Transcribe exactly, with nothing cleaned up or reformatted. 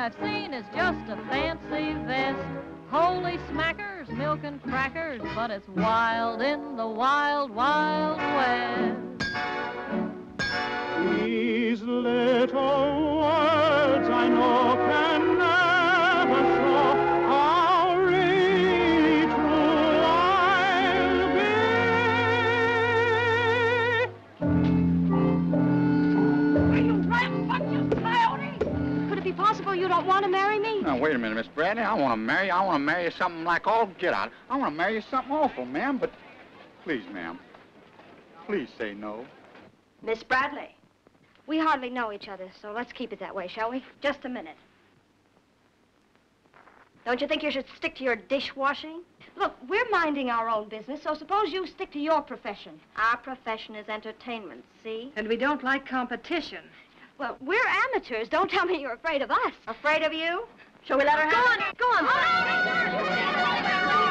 I've seen is just a fancy vest. Holy smackers, milk and crackers, but it's wild in the wild, wild west. These little words I know can never show how really true I'll be. Are you rambunctious coyote? Could it be possible you don't want to marry me? Now, wait a minute, Miss Bradley. I want to marry you. I want to marry you something like all get out. I want to marry you something awful, ma'am, but please, ma'am, please say no. Miss Bradley. We hardly know each other, so let's keep it that way, shall we? Just a minute. Don't you think you should stick to your dishwashing? Look, we're minding our own business, so suppose you stick to your profession. Our profession is entertainment, see? And we don't like competition. Well, we're amateurs. Don't tell me you're afraid of us. Afraid of you? Shall we let her have it? Go on, go on.